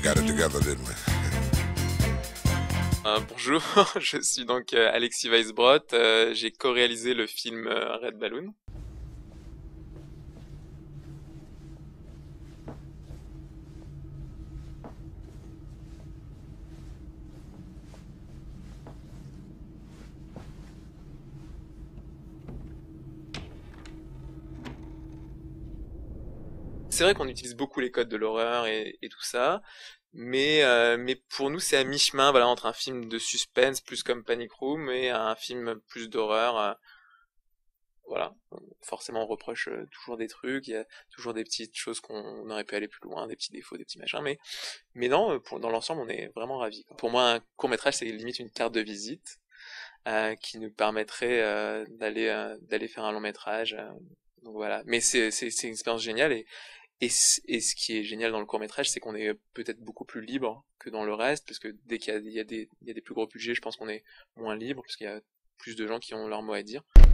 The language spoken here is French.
got it together, didn't we? Bonjour, je suis donc Alexis Weisbrot. J'ai co-réalisé le film Red Balloon. C'est vrai qu'on utilise beaucoup les codes de l'horreur et tout ça, mais pour nous c'est à mi-chemin, voilà, entre un film de suspense plus comme Panic Room et un film plus d'horreur. Voilà, forcément on reproche toujours des trucs, il y a toujours des petites choses qu'on aurait pu aller plus loin, des petits défauts, des petits machins, mais non, dans l'ensemble on est vraiment ravis, quoi. Pour moi un court-métrage c'est limite une carte de visite qui nous permettrait d'aller faire un long métrage. Donc voilà, mais c'est une expérience géniale et ce qui est génial dans le court-métrage, c'est qu'on est peut-être beaucoup plus libre que dans le reste, parce que dès qu'il y a des plus gros budgets, je pense qu'on est moins libre, parce qu'il y a plus de gens qui ont leur mot à dire.